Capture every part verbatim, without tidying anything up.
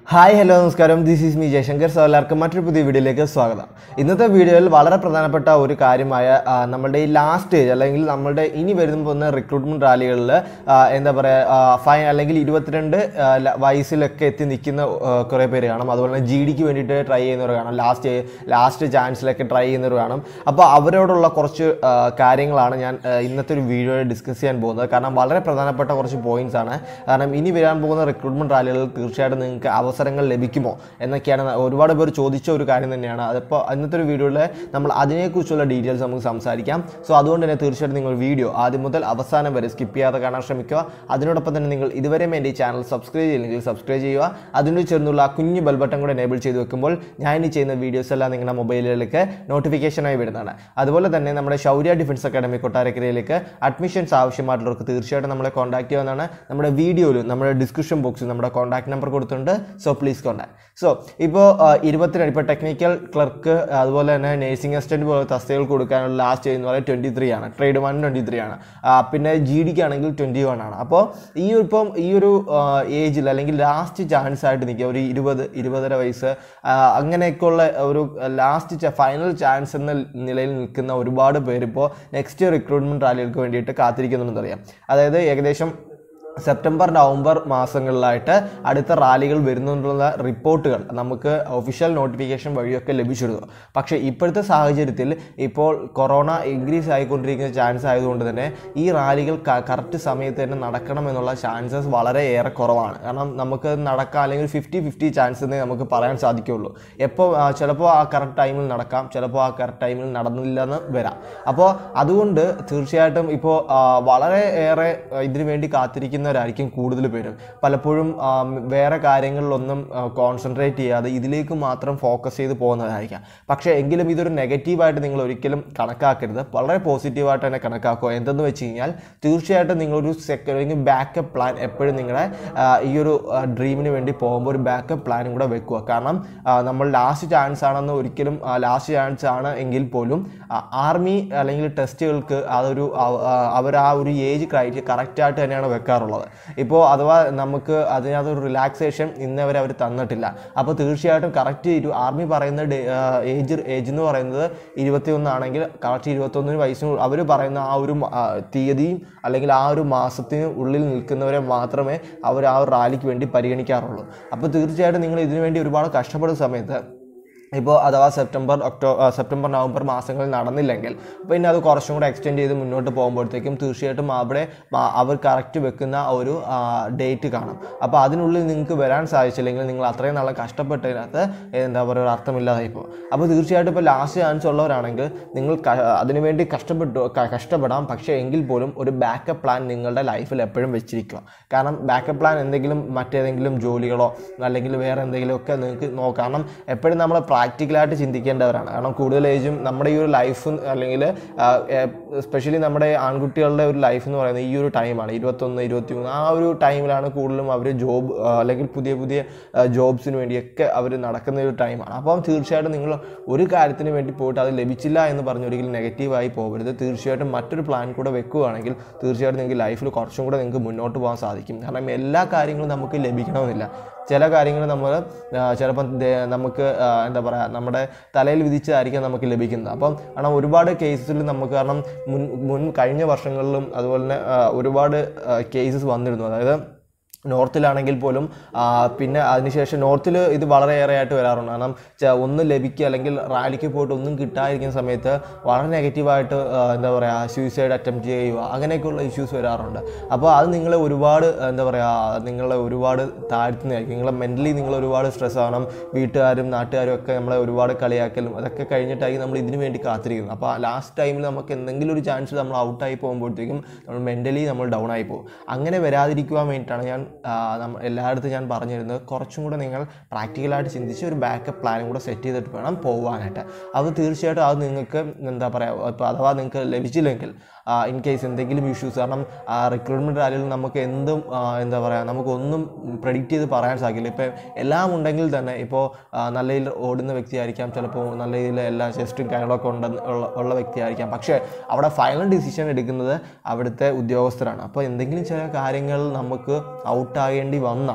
Hi hello നമസ്കാരം this is me Jayashankar. So എല്ലാവർക്കും മറ്റൊരു പുതിയ വീഡിയോയിലേക്ക് സ്വാഗതം. ഇന്നത്തെ വീഡിയോയിൽ വളരെ പ്രധാനപ്പെട്ട ഒരു കാര്യമായ നമ്മളുടെ ഈ ലാസ്റ്റ് സ്റ്റേജ് അല്ലെങ്കിൽ നമ്മളുടെ ഇനി വരുന്ന പോകുന്ന റിക്രൂട്ട്മെൻറ്റ് റാലികളിൽ എന്താ പറയുക ഫൈൻ അല്ലെങ്കിൽ ഇരുപത്തിരണ്ട് വയസ്സിലൊക്കെ എത്തി നിൽക്കുന്ന കുറേ പേര് കാണും. അതുപോലെ തന്നെ ജി ഡിക്ക് വേണ്ടിയിട്ട് ട്രൈ ചെയ്യുന്നവർ കാണാം, ലാസ്റ്റ് ലാസ്റ്റ് ചാൻസിലൊക്കെ ട്രൈ ചെയ്യുന്നവർ കാണും. അപ്പോൾ അവരോടുള്ള കുറച്ച് കാര്യങ്ങളാണ് ഞാൻ ഇന്നത്തെ ഒരു വീഡിയോയിൽ ഡിസ്കസ് ചെയ്യാൻ പോകുന്നത്. കാരണം വളരെ പ്രധാനപ്പെട്ട കുറച്ച് പോയിന്റ്സ് ആണ്. കാരണം ഇനി വരാൻ പോകുന്ന റിക്രൂട്ട്മെൻറ്റ് റാലികളിൽ തീർച്ചയായിട്ടും നിങ്ങൾക്ക് അവസരങ്ങൾ ലഭിക്കുമോ എന്നൊക്കെയാണ് ഒരുപാട് പേർ ചോദിച്ച ഒരു കാര്യം തന്നെയാണ്. അതിപ്പോൾ ഇന്നത്തെ ഒരു വീഡിയോയിൽ നമ്മൾ അതിനെക്കുറിച്ചുള്ള ഡീറ്റെയിൽസ് നമുക്ക് സംസാരിക്കാം. സോ അതുകൊണ്ട് തന്നെ തീർച്ചയായിട്ടും നിങ്ങൾ വീഡിയോ ആദ്യം മുതൽ അവസാനം വരെ സ്കിപ്പ് ചെയ്യാതെ കാണാൻ ശ്രമിക്കുക. അതിനോടൊപ്പം തന്നെ നിങ്ങൾ ഇതുവരെയും എൻ്റെ ഈ ചാനൽ സബ്സ്ക്രൈബ് ചെയ്യില്ലെങ്കിൽ സബ്സ്ക്രൈബ് ചെയ്യുക. അതിനോട് ചേർന്നുള്ള ആ കുഞ്ഞു ബെൽ ബട്ടൺ കൂടെ എനേബിൾ ചെയ്ത് വെക്കുമ്പോൾ ഞാൻ ഇനി ചെയ്യുന്ന വീഡിയോസ് എല്ലാം നിങ്ങളുടെ മൊബൈലിലേക്ക് നോട്ടിഫിക്കേഷനായി വരുന്നതാണ്. അതുപോലെ തന്നെ നമ്മുടെ ശൗര്യ ഡിഫൻസ് അക്കാഡമി കൊട്ടാരക്കരയിലേക്ക് അഡ്മിഷൻസ് ആവശ്യമായിട്ടുള്ളവർക്ക് തീർച്ചയായിട്ടും നമ്മളെ കോൺടാക്ട് ചെയ്യാവുന്നതാണ്. നമ്മുടെ വീഡിയോയിൽ നമ്മുടെ ഡിസ്ക്രിപ്ഷൻ ബോക്സിൽ നമ്മുടെ കോൺടാക്ട് നമ്പർ കൊടുത്തിട്ടുണ്ട്. So please contact. സോ ഇപ്പോൾ ഇരുപത്തിരണ്ട് ഇപ്പോൾ ടെക്നിക്കൽ ക്ലർക്ക് അതുപോലെ തന്നെ നേഴ്സിംഗ് അസിസ്റ്റൻറ്റ് പോലെ തസ്തികകൾ കൊടുക്കാനുള്ള ലാസ്റ്റ് എന്ന് പറയുന്നത് ട്വൻറ്റി ത്രീ ആണ്. ട്രേഡ് വൺ ട്വൻറ്റി ത്രീ ആണ്. പിന്നെ ജി ഡിക്ക് ആണെങ്കിൽ ട്വൻറ്റി വൺ ആണ്. അപ്പോൾ ഈ ഇപ്പം ഈ ഒരു ഏജിൽ അല്ലെങ്കിൽ ലാസ്റ്റ് ചാൻസ് ആയിട്ട് നിൽക്കുക ഒരു ഇരുപത് ഇരുപതര വയസ്സ് അങ്ങനെയൊക്കെയുള്ള ഒരു ലാസ്റ്റ് ഫൈനൽ ചാൻസ് എന്ന നിലയിൽ നിൽക്കുന്ന ഒരുപാട് പേരിപ്പോൾ നെക്സ്റ്റ് റിക്രൂട്ട്മെൻറ്റ് റാലികൾക്ക് വേണ്ടിയിട്ട് കാത്തിരിക്കുന്നുണ്ടെന്നറിയാം. അതായത് ഏകദേശം സെപ്റ്റംബർ നവംബർ മാസങ്ങളിലായിട്ട് അടുത്ത റാലികൾ വരുന്നുള്ള റിപ്പോർട്ടുകൾ നമുക്ക് ഒഫീഷ്യൽ നോട്ടിഫിക്കേഷൻ വഴിയൊക്കെ ലഭിച്ചിരുന്നു. പക്ഷേ ഇപ്പോഴത്തെ സാഹചര്യത്തിൽ ഇപ്പോൾ കൊറോണ ഇൻക്രീസ് ആയിക്കൊണ്ടിരിക്കുന്ന ചാൻസ് ആയതുകൊണ്ട് തന്നെ ഈ റാലികൾ കറക്റ്റ് സമയത്ത് തന്നെ നടക്കണമെന്നുള്ള ചാൻസസ് വളരെ ഏറെ കുറവാണ്. കാരണം നമുക്ക് നടക്കാം അല്ലെങ്കിൽ ഫിഫ്റ്റി ഫിഫ്റ്റി ചാൻസ് എന്നേ നമുക്ക് പറയാൻ സാധിക്കുകയുള്ളൂ. എപ്പോൾ ചിലപ്പോൾ ആ കറക്റ്റ് ടൈമിൽ നടക്കാം, ചിലപ്പോൾ ആ കറക്റ്റ് ടൈമിൽ നടന്നില്ലെന്ന് വരാം. അപ്പോൾ അതുകൊണ്ട് തീർച്ചയായിട്ടും ഇപ്പോൾ വളരെ ഏറെ ഇതിനു വേണ്ടി കാത്തിരിക്കുന്ന ായിരിക്കും കൂടുതൽ പേരും. പലപ്പോഴും വേറെ കാര്യങ്ങളിലൊന്നും കോൺസെൻട്രേറ്റ് ചെയ്യാതെ ഇതിലേക്ക് മാത്രം ഫോക്കസ് ചെയ്ത് പോകുന്നതായിരിക്കാം. പക്ഷേ എങ്കിലും ഇതൊരു നെഗറ്റീവായിട്ട് നിങ്ങൾ ഒരിക്കലും കണക്കാക്കരുത്. വളരെ പോസിറ്റീവായിട്ട് തന്നെ കണക്കാക്കുക. എന്തെന്ന് വെച്ച് കഴിഞ്ഞാൽ തീർച്ചയായിട്ടും നിങ്ങളൊരു സെക്കൻഡ് അല്ലെങ്കിൽ ബാക്കപ്പ് പ്ലാൻ എപ്പോഴും നിങ്ങളുടെ ഈ ഒരു ഡ്രീമിന് വേണ്ടി പോകുമ്പോൾ ഒരു ബാക്കപ്പ് പ്ലാനും കൂടെ വെക്കുക. കാരണം നമ്മൾ ലാസ്റ്റ് ചാൻസ് ആണെന്ന് ഒരിക്കലും ലാസ്റ്റ് ചാൻസ് ആണ് എങ്കിൽ പോലും ആർമി അല്ലെങ്കിൽ ടെസ്റ്റുകൾക്ക് അതൊരു അവർ ആ ഒരു ഏജ് ക്രൈറ്റീരിയ കറക്റ്റായിട്ട് തന്നെയാണ് വെക്കാറുള്ളത്. ഇപ്പോൾ അഥവാ നമുക്ക് അതിനകത്തൊരു റിലാക്സേഷൻ ഇന്നവരെ അവർ തന്നിട്ടില്ല. അപ്പോൾ തീർച്ചയായിട്ടും കറക്റ്റ് ഒരു ആർമി പറയുന്ന ഏജ് ഏജ് എന്ന് പറയുന്നത് ഇരുപത്തി ഒന്നാണെങ്കിൽ കറക്റ്റ് ഇരുപത്തൊന്നിന് വയസ്സിന് അവർ പറയുന്ന ആ ഒരു തീയതിയും അല്ലെങ്കിൽ ആ ഒരു മാസത്തിന് ഉള്ളിൽ നിൽക്കുന്നവരെ മാത്രമേ അവർ ആ ഒരു റാലിക്ക് വേണ്ടി പരിഗണിക്കാറുള്ളൂ. അപ്പോൾ തീർച്ചയായിട്ടും നിങ്ങൾ ഇതിനു വേണ്ടി ഒരുപാട് കഷ്ടപ്പെടുന്ന സമയത്ത് ഇപ്പോൾ അഥവാ സെപ്റ്റംബർ ഒക്ടോബർ സെപ്റ്റംബർ നവംബർ മാസങ്ങളിൽ നടന്നില്ലെങ്കിൽ പിന്നെ അത് കുറച്ചും കൂടെ എക്സ്റ്റെൻഡ് ചെയ്ത് മുന്നോട്ട് പോകുമ്പോഴത്തേക്കും തീർച്ചയായിട്ടും അവിടെ അവർ കറക്റ്റ് വെക്കുന്ന ഒരു ഡേറ്റ് കാണും. അപ്പോൾ അതിനുള്ളിൽ നിങ്ങൾക്ക് വരാൻ സാധിച്ചില്ലെങ്കിൽ നിങ്ങൾ അത്രയും നാളെ കഷ്ടപ്പെട്ടതിനകത്ത് എന്താ പറയുക ഒരു അർത്ഥമില്ലാതായി പോകും. അപ്പോൾ തീർച്ചയായിട്ടും ഇപ്പോൾ ലാസ്റ്റ് ചാൻസ് ഉള്ളവരാണെങ്കിൽ നിങ്ങൾ അതിനുവേണ്ടി കഷ്ടപ്പെട്ടു കഷ്ടപ്പെടാം പക്ഷേ എങ്കിൽ പോലും ഒരു ബാക്കപ്പ് പ്ലാൻ നിങ്ങളുടെ ലൈഫിൽ എപ്പോഴും വെച്ചിരിക്കുക. കാരണം ബാക്കപ്പ് പ്ലാൻ എന്തെങ്കിലും മറ്റേതെങ്കിലും ജോലികളോ അല്ലെങ്കിൽ വേറെ എന്തെങ്കിലുമൊക്കെ നിങ്ങൾക്ക് നോക്കാം. കാരണം എപ്പോഴും നമ്മൾ പ്രാക്ടിക്കലായിട്ട് ചിന്തിക്കേണ്ടവരാണ്. കാരണം കൂടുതൽ ഏജും നമ്മുടെ ഈ ഒരു ലൈഫ് അല്ലെങ്കിൽ എസ്പെഷ്യലി നമ്മുടെ ആൺകുട്ടികളുടെ ഒരു ലൈഫ് എന്ന് പറയുന്നത് ഈ ഒരു ടൈമാണ്. ഇരുപത്തൊന്ന് ഇരുപത്തി മൂന്ന് ആ ഒരു ടൈമിലാണ് കൂടുതലും അവർ ജോബ് അല്ലെങ്കിൽ പുതിയ പുതിയ ജോബ്സിന് വേണ്ടിയൊക്കെ അവർ നടക്കുന്ന ഒരു ടൈമാണ്. അപ്പം തീർച്ചയായിട്ടും നിങ്ങൾ ഒരു കാര്യത്തിന് വേണ്ടി പോയിട്ട് അത് ലഭിച്ചില്ല എന്ന് പറഞ്ഞ് ഒരിക്കലും നെഗറ്റീവായി പോകരുത്. തീർച്ചയായിട്ടും മറ്റൊരു പ്ലാൻ കൂടെ വെക്കുകയാണെങ്കിൽ തീർച്ചയായിട്ടും നിങ്ങൾക്ക് ലൈഫിൽ കുറച്ചും കൂടെ നിങ്ങൾക്ക് മുന്നോട്ട് പോകാൻ സാധിക്കും. കാരണം എല്ലാ കാര്യങ്ങളും നമുക്ക് ലഭിക്കണമെന്നില്ല. ചില കാര്യങ്ങൾ നമ്മൾ ചിലപ്പം നമുക്ക് എന്താ പറയുക നമ്മുടെ തലയിൽ വിധിച്ചതായിരിക്കും നമുക്ക് ലഭിക്കുന്നത്. അപ്പം കാരണം ഒരുപാട് കേസസിൽ നമുക്ക് കാരണം മുൻ മുൻ കഴിഞ്ഞ വർഷങ്ങളിലും അതുപോലെ തന്നെ ഒരുപാട് കേസസ് വന്നിരുന്നു. അതായത് നോർത്തിലാണെങ്കിൽ പോലും പിന്നെ അതിനുശേഷം നോർത്തിൽ ഇത് വളരെയേറെ ആയിട്ട് വരാറുണ്ട്. കാരണം ഒന്നും ലഭിക്കുക അല്ലെങ്കിൽ റാലിക്ക് പോയിട്ട് ഒന്നും കിട്ടാതിരിക്കുന്ന സമയത്ത് വളരെ നെഗറ്റീവായിട്ട് എന്താ പറയുക സൂയിസൈഡ് അറ്റംപ്റ്റ് ചെയ്യുക അങ്ങനെയൊക്കെയുള്ള ഇഷ്യൂസ് വരാറുണ്ട്. അപ്പോൾ അത് നിങ്ങളെ ഒരുപാട് എന്താ പറയുക നിങ്ങളെ ഒരുപാട് താഴ്ത്തുന്നതായിരിക്കും. നിങ്ങളെ മെൻ്റലി നിങ്ങൾ ഒരുപാട് സ്ട്രെസ് ആവണം. വീട്ടുകാരും നാട്ടുകാരും ഒക്കെ നമ്മളെ ഒരുപാട് കളിയാക്കലും അതൊക്കെ കഴിഞ്ഞിട്ടായിരിക്കും നമ്മൾ ഇതിനു വേണ്ടി കാത്തിരിക്കുന്നു. അപ്പോൾ ലാസ്റ്റ് ടൈമിൽ നമുക്ക് എന്തെങ്കിലും ഒരു ചാൻസ് നമ്മൾ ഔട്ടായി പോകുമ്പോഴത്തേക്കും നമ്മൾ മെൻ്റലി നമ്മൾ ഡൗൺ ആയി പോകും. അങ്ങനെ വരാതിരിക്കുവാൻ വേണ്ടിയിട്ടാണ് ഞാൻ എല്ലായിടത്തും ഞാൻ പറഞ്ഞിരുന്നത് കുറച്ചും കൂടെ നിങ്ങൾ പ്രാക്ടിക്കലായിട്ട് ചിന്തിച്ച് ഒരു ബാക്കപ്പ് പ്ലാനും കൂടെ സെറ്റ് ചെയ്തിട്ട് വേണം പോകാനായിട്ട്. അത് തീർച്ചയായിട്ടും അത് നിങ്ങൾക്ക് എന്താ പറയുക ഇപ്പോൾ അഥവാ നിങ്ങൾക്ക് ലഭിച്ചില്ലെങ്കിൽ ഇൻ കേസ് എന്തെങ്കിലും ഇഷ്യൂസ് കാരണം റിക്രൂട്ട്മെൻറ്റ് റാലിയിൽ നമുക്ക് എന്തും എന്താ പറയുക നമുക്കൊന്നും പ്രെഡിക്റ്റ് ചെയ്ത് പറയാൻ സാധിക്കില്ല. ഇപ്പോൾ എല്ലാം ഉണ്ടെങ്കിൽ തന്നെ ഇപ്പോൾ നല്ല രീതിയിൽ ഓടുന്ന വ്യക്തിയായിരിക്കാം, ചിലപ്പോൾ നല്ല രീതിയിൽ എല്ലാ ചെസ്റ്റും കാര്യങ്ങളൊക്കെ ഉണ്ടെന്ന് ഉള്ള ഉള്ള വ്യക്തിയായിരിക്കാം. പക്ഷേ അവിടെ ഫൈനൽ ഡിസിഷൻ എടുക്കുന്നത് അവിടുത്തെ ഉദ്യോഗസ്ഥരാണ്. അപ്പോൾ എന്തെങ്കിലും ചില കാര്യങ്ങൾ നമുക്ക് ഔട്ടാകേണ്ടി വന്നാൽ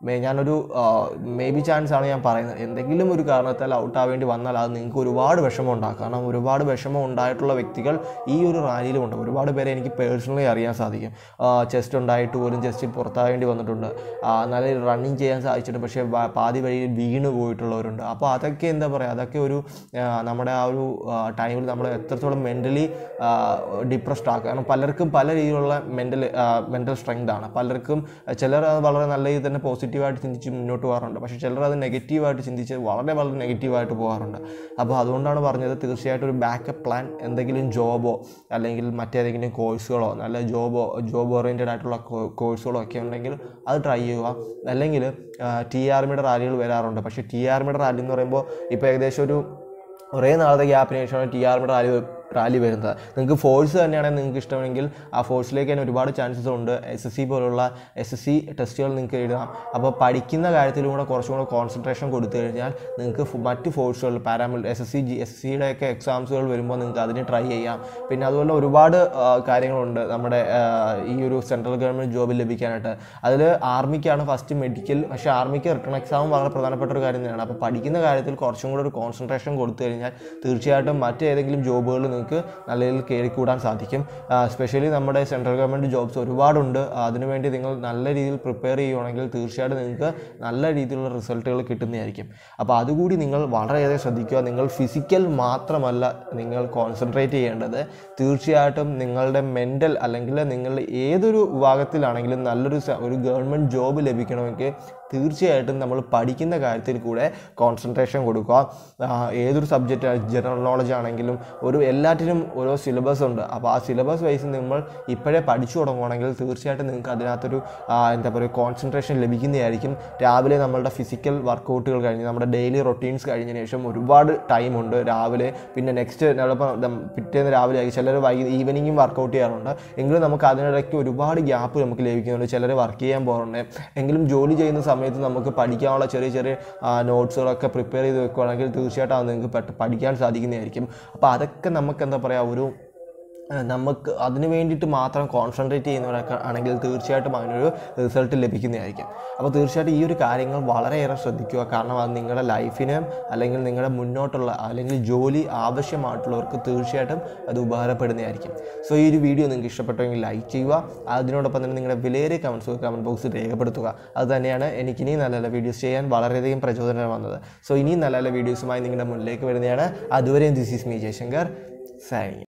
മേ ഞാനൊരു മേ ബി ചാൻസ് ആണ് ഞാൻ പറയുന്നത്. എന്തെങ്കിലും ഒരു കാരണത്താൽ ഔട്ട് ആവേണ്ടി വന്നാൽ അത് നിങ്ങൾക്ക് ഒരുപാട് വിഷമം ഉണ്ടാക്കും. കാരണം ഒരുപാട് വിഷമം ഉണ്ടായിട്ടുള്ള വ്യക്തികൾ ഈ ഒരു റാലിയിലുണ്ട്. ഒരുപാട് പേരെ എനിക്ക് പേഴ്സണലി അറിയാൻ സാധിക്കും. ചെസ്റ്റ് ഉണ്ടായിട്ട് പോലും ചെസ്റ്റിൽ പുറത്താവേണ്ടി വന്നിട്ടുണ്ട്, നല്ല റണ്ണിങ് ചെയ്യാൻ സാധിച്ചിട്ടുണ്ട്, പക്ഷേ പാതി വഴിയിൽ വീണ് പോയിട്ടുള്ളവരുണ്ട്. അപ്പോൾ അതൊക്കെ എന്താ പറയുക, അതൊക്കെ ഒരു നമ്മുടെ ആ ഒരു ടൈമിൽ നമ്മൾ എത്രത്തോളം മെൻ്റലി ഡിപ്രസ്ഡ് ആക്കുക. കാരണം പലർക്കും പല രീതിയിലുള്ള മെൻ്റൽ മെൻ്റൽ സ്ട്രെങ്ത് ആണ്. പലർക്കും ചിലർ അത് വളരെ നല്ല രീതിയിൽ തന്നെ പോസിറ്റീവായിട്ട് ചിന്തിച്ച് മുന്നോട്ട് പോകാറുണ്ട്, പക്ഷേ ചിലർ അത് നെഗറ്റീവായിട്ട് ചിന്തിച്ച് വളരെ വളരെ നെഗറ്റീവായിട്ട് പോകാറുണ്ട്. അപ്പോൾ അതുകൊണ്ടാണ് പറഞ്ഞത്, തീർച്ചയായിട്ടും ഒരു ബാക്കപ്പ് പ്ലാൻ, എന്തെങ്കിലും ജോബോ അല്ലെങ്കിൽ മറ്റേതെങ്കിലും കോഴ്സുകളോ നല്ല ജോബോ ജോബ് ഓറിയൻറ്റഡ് ആയിട്ടുള്ള കോഴ്സുകളോ ഒക്കെ ഉണ്ടെങ്കിൽ അത് ട്രൈ ചെയ്യുക. അല്ലെങ്കിൽ ടി ആർമിയുടെ റാലികൾ വരാറുണ്ട്. പക്ഷേ ടി ആർമിയുടെ റാലി എന്ന് പറയുമ്പോൾ ഇപ്പോൾ ഏകദേശം ഒരു കുറേ നാളത്തെ ഗ്യാപ്പിന് ശേഷമാണ് ടി ആർമിയുടെ റാലി റാലി വരുന്നത്. നിങ്ങൾക്ക് ഫോഴ്സ് തന്നെയാണെങ്കിൽ നിങ്ങൾക്ക് ഇഷ്ടമെങ്കിൽ ആ ഫോഴ്സിലേക്ക് തന്നെ ഒരുപാട് ചാൻസസ് ഉണ്ട്. എസ് എസ് സി പോലുള്ള എസ് എസ് സി ടെസ്റ്റുകൾ നിങ്ങൾക്ക് എഴുതാം. അപ്പോൾ പഠിക്കുന്ന കാര്യത്തിലും കൂടെ കുറച്ചും കൂടെ കോൺസെൻട്രേഷൻ കൊടുത്തു കഴിഞ്ഞാൽ നിങ്ങൾക്ക് മറ്റ് ഫോഴ്സുകൾ പാരാമിൽ S S C G S സിയുടെയൊക്കെ എക്സാംസുകൾ വരുമ്പോൾ നിങ്ങൾക്ക് അതിന് ട്രൈ ചെയ്യാം. പിന്നെ അതുപോലെ ഒരുപാട് കാര്യങ്ങളുണ്ട് നമ്മുടെ ഈ ഒരു സെൻട്രൽ ഗവൺമെൻറ് ജോബ് ലഭിക്കാനായിട്ട്. അതിൽ ആർമിക്കാണ് ഫസ്റ്റ് മെഡിക്കൽ, പക്ഷേ ആർമിക്ക് റിട്ടേൺ എക്സാമും വളരെ പ്രധാനപ്പെട്ട ഒരു കാര്യം തന്നെയാണ്. അപ്പോൾ പഠിക്കുന്ന കാര്യത്തിൽ കുറച്ചും കൂടെ ഒരു കോൺസെൻട്രേഷൻ കൊടുത്തു കഴിഞ്ഞാൽ തീർച്ചയായിട്ടും മറ്റേതെങ്കിലും ജോബുകൾ നിങ്ങൾക്ക് നല്ല രീതിയിൽ കയറിക്കൂടാൻ സാധിക്കും. സ്പെഷ്യലി നമ്മുടെ സെൻട്രൽ ഗവൺമെൻറ് ജോബ്സ് ഒരുപാടുണ്ട്. അതിനുവേണ്ടി നിങ്ങൾ നല്ല രീതിയിൽ പ്രിപ്പയർ ചെയ്യുകയാണെങ്കിൽ തീർച്ചയായിട്ടും നിങ്ങൾക്ക് നല്ല രീതിയിലുള്ള റിസൾട്ടുകൾ കിട്ടുന്നതായിരിക്കും. അപ്പോൾ അതുകൂടി നിങ്ങൾ വളരെയേറെ ശ്രദ്ധിക്കുക. നിങ്ങൾ ഫിസിക്കൽ മാത്രമല്ല നിങ്ങൾ കോൺസെൻട്രേറ്റ് ചെയ്യേണ്ടത്, തീർച്ചയായിട്ടും നിങ്ങളുടെ മെൻ്റൽ അല്ലെങ്കിൽ നിങ്ങൾ ഏതൊരു വിഭാഗത്തിലാണെങ്കിലും നല്ലൊരു ഒരു ഗവൺമെൻറ് ജോബ് ലഭിക്കണമെങ്കിൽ തീർച്ചയായിട്ടും നമ്മൾ പഠിക്കുന്ന കാര്യത്തിൽ കൂടെ കോൺസെൻട്രേഷൻ കൊടുക്കുക. ഏതൊരു സബ്ജക്റ്റ്, ജനറൽ നോളജ് ആണെങ്കിലും ഒരു എല്ലാറ്റിനും ഓരോ സിലബസ് ഉണ്ട്. അപ്പോൾ ആ സിലബസ് വൈസ് നമ്മൾ ഇപ്പോഴേ പഠിച്ചു തുടങ്ങുകയാണെങ്കിൽ തീർച്ചയായിട്ടും നിങ്ങൾക്ക് അതിനകത്തൊരു എന്താ പറയുക കോൺസെൻട്രേഷൻ ലഭിക്കുന്നതായിരിക്കും. രാവിലെ നമ്മളുടെ ഫിസിക്കൽ വർക്കൗട്ടുകൾ കഴിഞ്ഞ് നമ്മുടെ ഡെയിലി റൊട്ടീൻസ് കഴിഞ്ഞതിന് ശേഷം ഒരുപാട് ടൈമുണ്ട് രാവിലെ. പിന്നെ നെക്സ്റ്റ് ചിലപ്പോൾ പിറ്റേന്ന് രാവിലെ ആയി, ചിലർ വൈകി ഈവനിങ്ങും വർക്കൗട്ട് ചെയ്യാറുണ്ട്. എങ്കിലും നമുക്ക് അതിനിടയ്ക്ക് ഒരുപാട് ഗ്യാപ്പ് നമുക്ക് ലഭിക്കുന്നുണ്ട്. ചിലർ വർക്ക് ചെയ്യാൻ പോകാറുണ്ട്. എങ്കിലും ജോലി ചെയ്യുന്ന സമയത്ത് നമുക്ക് പഠിക്കാനുള്ള ചെറിയ ചെറിയ നോട്ട്സുകളൊക്കെ പ്രിപ്പയർ ചെയ്ത് വെക്കുകയാണെങ്കിൽ തീർച്ചയായിട്ടും അത് നിങ്ങൾക്ക് പെട്ടെന്ന് പഠിക്കാൻ സാധിക്കുന്നതായിരിക്കും. അപ്പോൾ അതൊക്കെ നമുക്ക് എന്താ പറയുക ഒരു നമുക്ക് അതിന് വേണ്ടിയിട്ട് മാത്രം കോൺസെൻട്രേറ്റ് ചെയ്യുന്നവരൊക്കെ ആണെങ്കിൽ തീർച്ചയായിട്ടും അതിനൊരു റിസൾട്ട് ലഭിക്കുന്നതായിരിക്കും. അപ്പോൾ തീർച്ചയായിട്ടും ഈ ഒരു കാര്യങ്ങൾ വളരെയേറെ ശ്രദ്ധിക്കുക. കാരണം അത് നിങ്ങളുടെ ലൈഫിന് അല്ലെങ്കിൽ നിങ്ങളുടെ മുന്നോട്ടുള്ള അല്ലെങ്കിൽ ജോലി ആവശ്യമായിട്ടുള്ളവർക്ക് തീർച്ചയായിട്ടും അത് ഉപകാരപ്പെടുന്നതായിരിക്കും. സോ ഈ ഒരു വീഡിയോ നിങ്ങൾക്ക് ഇഷ്ടപ്പെട്ടെങ്കിൽ ലൈക്ക് ചെയ്യുക. അതിനോടൊപ്പം തന്നെ നിങ്ങളുടെ വിലയേറിയ കമൻസ് കമൻറ്റ് ബോക്സിൽ രേഖപ്പെടുത്തുക. അത് തന്നെയാണ് എനിക്ക് ഇനിയും നല്ല നല്ല വീഡിയോസ് ചെയ്യാൻ വളരെയധികം പ്രചോദനം വന്നത്. സോ ഇനിയും നല്ല നല്ല വീഡിയോസുമായി നിങ്ങളുടെ മുന്നിലേക്ക് വരുന്നതാണ്. അതുവരെയും this is me Jayashankar signing.